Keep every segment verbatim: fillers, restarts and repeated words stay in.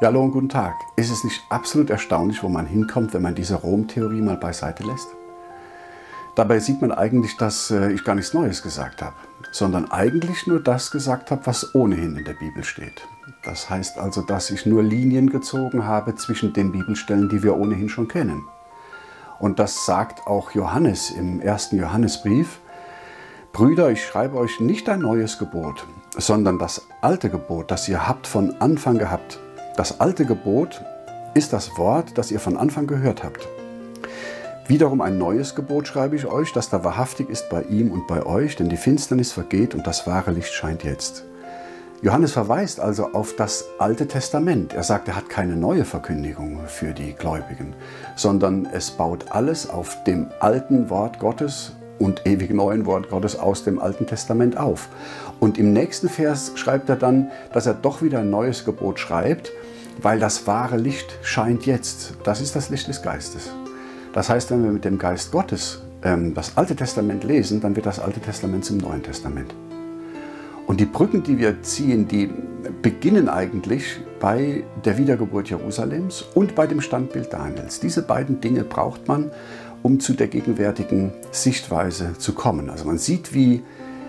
Ja, hallo und guten Tag. Ist es nicht absolut erstaunlich, wo man hinkommt, wenn man diese Rom-Theorie mal beiseite lässt? Dabei sieht man eigentlich, dass ich gar nichts Neues gesagt habe, sondern eigentlich nur das gesagt habe, was ohnehin in der Bibel steht. Das heißt also, dass ich nur Linien gezogen habe zwischen den Bibelstellen, die wir ohnehin schon kennen. Und das sagt auch Johannes im ersten Johannesbrief. Brüder, ich schreibe euch nicht ein neues Gebot, sondern das alte Gebot, das ihr habt von Anfang gehabt. Das alte Gebot ist das Wort, das ihr von Anfang gehört habt. Wiederum ein neues Gebot schreibe ich euch, das da wahrhaftig ist bei ihm und bei euch, denn die Finsternis vergeht und das wahre Licht scheint jetzt. Johannes verweist also auf das Alte Testament. Er sagt, er hat keine neue Verkündigung für die Gläubigen, sondern es baut alles auf dem alten Wort Gottes und ewig neuen Wort Gottes aus dem Alten Testament auf. Und im nächsten Vers schreibt er dann, dass er doch wieder ein neues Gebot schreibt, weil das wahre Licht scheint jetzt. Das ist das Licht des Geistes. Das heißt, wenn wir mit dem Geist Gottes ähm, das Alte Testament lesen, dann wird das Alte Testament zum Neuen Testament. Und die Brücken, die wir ziehen, die beginnen eigentlich bei der Wiedergeburt Jerusalems und bei dem Standbild Daniels. Diese beiden Dinge braucht man, um zu der gegenwärtigen Sichtweise zu kommen. Also man sieht, wie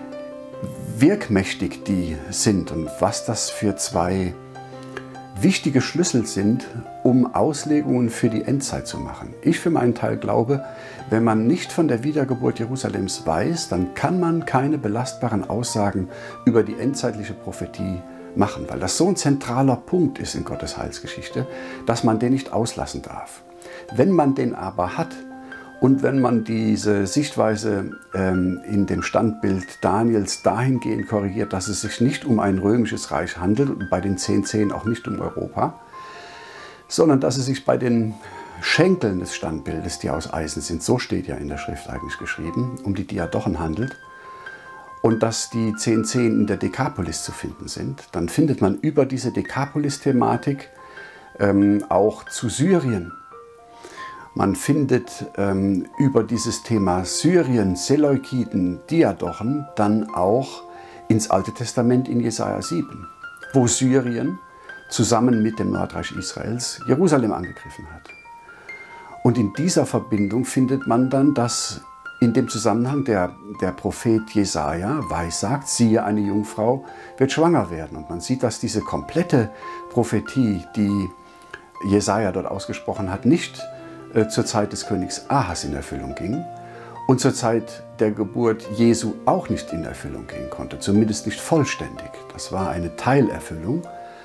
wirkmächtig die sind und was das für zwei wichtige Schlüssel sind, um Auslegungen für die Endzeit zu machen. Ich für meinen Teil glaube, wenn man nicht von der Wiedergeburt Jerusalems weiß, dann kann man keine belastbaren Aussagen über die endzeitliche Prophetie machen, weil das so ein zentraler Punkt ist in Gottes Heilsgeschichte, dass man den nicht auslassen darf. Wenn man den aber hat, und wenn man diese Sichtweise ähm, in dem Standbild Daniels dahingehend korrigiert, dass es sich nicht um ein römisches Reich handelt und bei den zehn Zehn auch nicht um Europa, sondern dass es sich bei den Schenkeln des Standbildes, die aus Eisen sind, so steht ja in der Schrift eigentlich geschrieben, um die Diadochen handelt, und dass die zehn Zehn in der Dekapolis zu finden sind, dann findet man über diese Dekapolis-Thematik ähm, auch zu Syrien. Man findet ähm, über dieses Thema Syrien, Seleukiden, Diadochen dann auch ins Alte Testament in Jesaja sieben, wo Syrien zusammen mit dem Nordreich Israels Jerusalem angegriffen hat. Und in dieser Verbindung findet man dann, dass in dem Zusammenhang der, der Prophet Jesaja weissagt, siehe, eine Jungfrau wird schwanger werden. Und man sieht, dass diese komplette Prophetie, die Jesaja dort ausgesprochen hat, nicht zur Zeit des Königs Ahas in Erfüllung ging und zur Zeit der Geburt Jesu auch nicht in Erfüllung gehen konnte, zumindest nicht vollständig. Das war eine Teilerfüllung,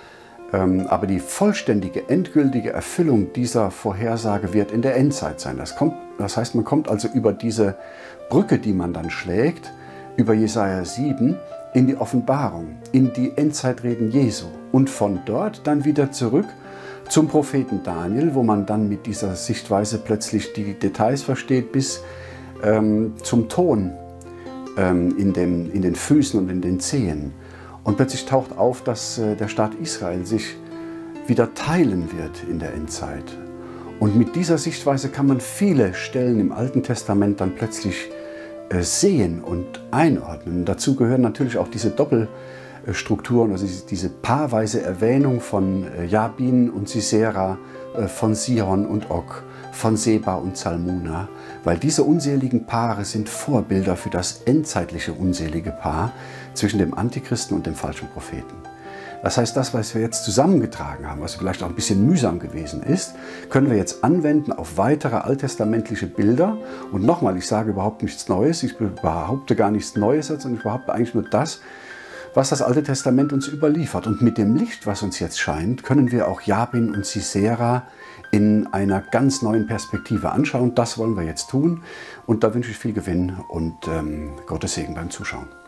aber die vollständige, endgültige Erfüllung dieser Vorhersage wird in der Endzeit sein. Das, kommt, das heißt, man kommt also über diese Brücke, die man dann schlägt, über Jesaja sieben in die Offenbarung, in die Endzeitreden Jesu und von dort dann wieder zurück zum Propheten Daniel, wo man dann mit dieser Sichtweise plötzlich die Details versteht, bis ähm, zum Ton ähm, in, dem, in den Füßen und in den Zehen. Und plötzlich taucht auf, dass äh, der Staat Israel sich wieder teilen wird in der Endzeit. Und mit dieser Sichtweise kann man viele Stellen im Alten Testament dann plötzlich äh, sehen und einordnen. Dazu gehören natürlich auch diese Doppel- Strukturen, also diese paarweise Erwähnung von Jabin und Sisera, von Sihon und Og, von Seba und Salmuna, weil diese unseligen Paare sind Vorbilder für das endzeitliche unselige Paar zwischen dem Antichristen und dem falschen Propheten. Das heißt, das, was wir jetzt zusammengetragen haben, was vielleicht auch ein bisschen mühsam gewesen ist, können wir jetzt anwenden auf weitere alttestamentliche Bilder. Und nochmal, ich sage überhaupt nichts Neues, ich behaupte gar nichts Neues, sondern ich behaupte eigentlich nur das, was das Alte Testament uns überliefert. Und mit dem Licht, was uns jetzt scheint, können wir auch Jabin und Sisera in einer ganz neuen Perspektive anschauen. Das wollen wir jetzt tun. Und da wünsche ich viel Gewinn und ähm, Gottes Segen beim Zuschauen.